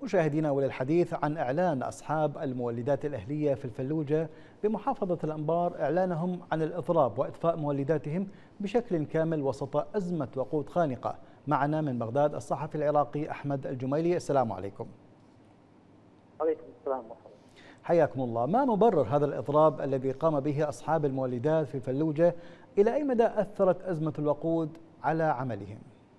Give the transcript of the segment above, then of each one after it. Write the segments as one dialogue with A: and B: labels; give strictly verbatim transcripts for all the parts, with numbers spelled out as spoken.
A: مشاهدينا، وللحديث عن إعلان أصحاب المولدات الأهلية في الفلوجة بمحافظة الأنبار إعلانهم عن الإضراب وإطفاء مولداتهم بشكل كامل وسط أزمة وقود خانقة. معنا من بغداد الصحفي العراقي أحمد الجميلي. السلام عليكم.
B: عليكم السلام ورحمة الله.
A: حياكم الله. ما مبرر هذا الإضراب الذي قام به أصحاب المولدات في الفلوجة؟ إلى أي مدى أثرت أزمة الوقود على عملهم؟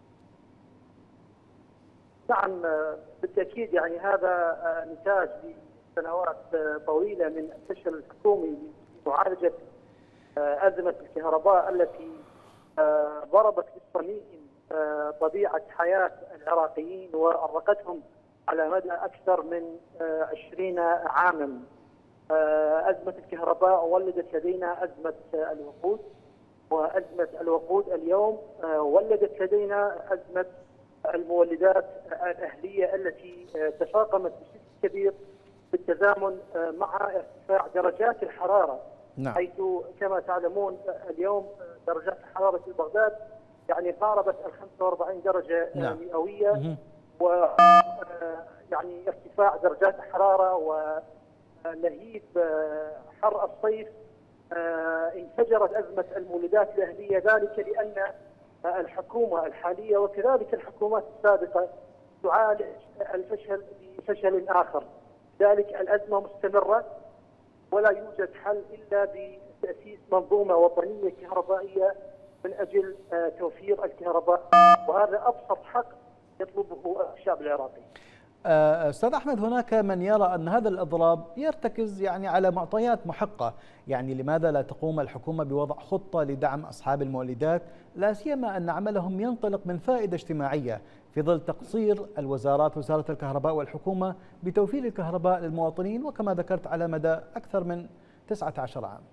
B: نعم بالتأكيد، يعني هذا نتاج لسنوات طويلة من الفشل الحكومي في معالجة أزمة الكهرباء التي ضربت بالصميم طبيعة حياة العراقيين وأرقتهم على مدى أكثر من عشرين عاما. أزمة الكهرباء ولدت لدينا أزمة الوقود، وأزمة الوقود اليوم ولدت لدينا أزمة المولدات الأهلية التي تفاقمت بشكل كبير بالتزامن مع ارتفاع درجات الحرارة.
A: نعم.
B: حيث كما تعلمون اليوم درجات الحرارة في بغداد يعني قاربت ال خمسة وأربعين درجة
A: نعم.
B: مئوية، و يعني ارتفاع درجات الحرارة ولهيب حر الصيف انفجرت أزمة المولدات الأهلية، ذلك لأن الحكومة الحالية وكذلك الحكومات السابقة تعالج الفشل بفشل آخر. ذلك الأزمة مستمرة ولا يوجد حل إلا بتأسيس منظومة وطنية كهربائية من أجل توفير الكهرباء، وهذا أبسط حق يطلبه الشعب العراقي.
A: أستاذ أحمد، هناك من يرى أن هذا الإضراب يرتكز يعني على معطيات محقة، يعني لماذا لا تقوم الحكومة بوضع خطة لدعم أصحاب المولدات، لا سيما أن عملهم ينطلق من فائدة اجتماعية في ظل تقصير الوزارات، وزارة الكهرباء والحكومة بتوفير الكهرباء للمواطنين، وكما ذكرت على مدى أكثر من تسعة عشر عام.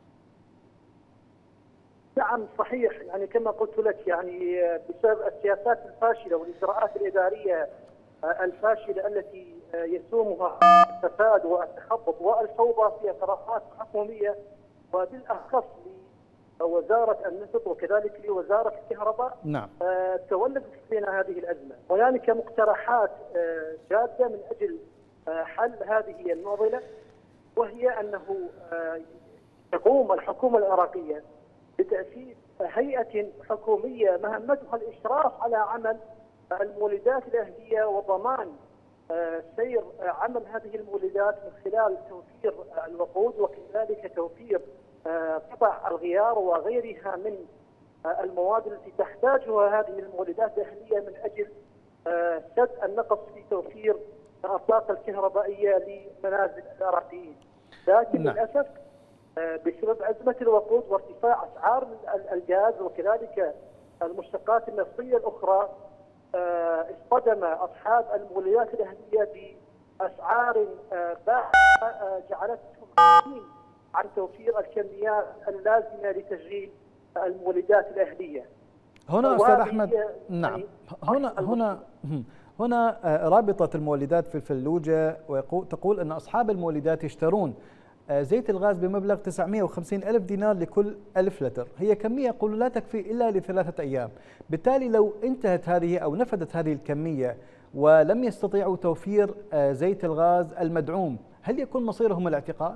B: نعم صحيح، يعني كما قلت لك، يعني بسبب السياسات الفاشلة والإجراءات الإدارية الفاشلة التي يسومها الفساد والتخبط والفوضى في قرارات حكومية، وبالأخص لوزارة النفط وكذلك لوزارة الكهرباء.
A: نعم.
B: تولدت لنا هذه الأزمة، وهناك مقترحات جادة من أجل حل هذه المعضلة، وهي أنه تقوم الحكومة العراقية بتأسيس هيئة حكومية مهمتها الإشراف على عمل المولدات الأهلية وضمان سير عمل هذه المولدات من خلال توفير الوقود وكذلك توفير قطع الغيار وغيرها من المواد التي تحتاجها هذه المولدات الأهلية من أجل سد النقص في توفير الطاقة الكهربائية لمنازل العراقيين. لكن
A: نعم.
B: للأسف بسبب أزمة الوقود وارتفاع أسعار الغاز وكذلك المشتقات النفطية الأخرى اصطدم أصحاب المولدات الأهلية بأسعار باهظة جعلتهم عاجزين عن توفير الكميات اللازمة لتشغيل المولدات الأهلية.
A: هنا أستاذ أحمد، نعم، هنا هنا هنا رابطة المولدات في الفلوجة تقول أن أصحاب المولدات يشترون زيت الغاز بمبلغ تسعمئة وخمسين ألف دينار لكل ألف لتر، هي كمية يقول لا تكفي إلا لثلاثة أيام، بالتالي لو انتهت هذه أو نفدت هذه الكمية ولم يستطيعوا توفير زيت الغاز المدعوم، هل يكون مصيرهم الاعتقال؟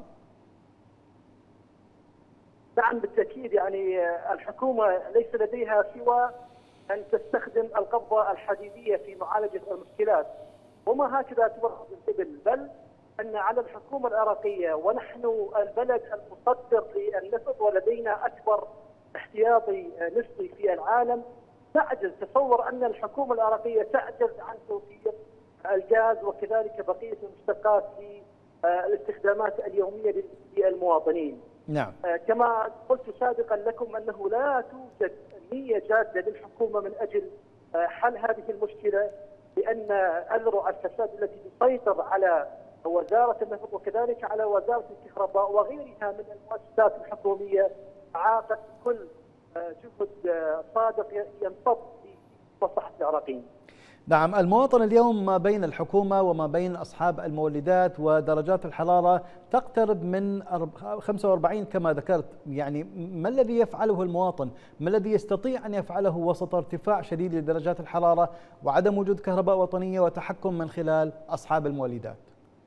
B: نعم بالتأكيد، يعني الحكومة ليس لديها سوى أن تستخدم القبضة الحديدية في معالجة المشكلات، وما هكذا تورط الإبل، بل أن على الحكومة العراقية، ونحن البلد المصدر للنفط ولدينا أكبر احتياطي نفطي في العالم، تعجز. تصور أن الحكومة العراقية تعجز عن توفير الغاز وكذلك بقية المشتقات للاستخدامات اليومية للمواطنين.
A: نعم.
B: كما قلت سابقا لكم أنه لا توجد نية جادة للحكومة من أجل حل هذه المشكلة، لأن أذرع الفساد التي تسيطر على وزارة النفط وكذلك على وزارة الكهرباء وغيرها من المؤسسات الحكومية عاقت كل جهد صادق ينصب في مصلحة العراقيين.
A: نعم، المواطن اليوم ما بين الحكومة وما بين أصحاب المولدات ودرجات الحرارة تقترب من خمسة وأربعين كما ذكرت، يعني ما الذي يفعله المواطن؟ ما الذي يستطيع أن يفعله وسط ارتفاع شديد لدرجات الحرارة وعدم وجود كهرباء وطنية وتحكم من خلال أصحاب المولدات؟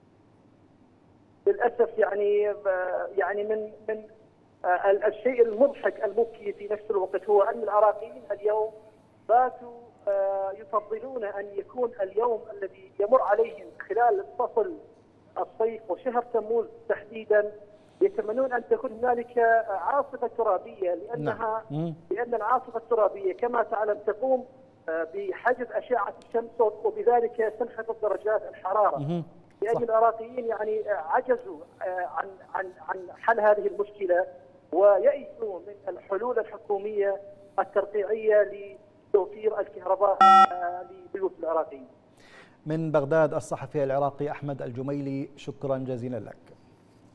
B: للأسف يعني يعني من من الشيء المضحك المبكي في نفس الوقت هو أن العراقيين اليوم باتوا يفضلون أن يكون اليوم الذي يمر عليهم خلال فصل الصيف وشهر تموز تحديدا، يتمنون أن تكون هنالك عاصفة ترابية، لأنها
A: نعم.
B: لأن العاصفة الترابية كما تعلم تقوم بحجب أشعة الشمس وبذلك تنخفض درجات الحرارة. لأن العراقيين يعني عجزوا عن عن عن حل هذه المشكلة ويئسوا من الحلول الحكومية الترقيعية لتوفير الكهرباء لبيوت العراقيين.
A: من بغداد الصحفي العراقي أحمد الجميلي، شكرا جزيلا لك.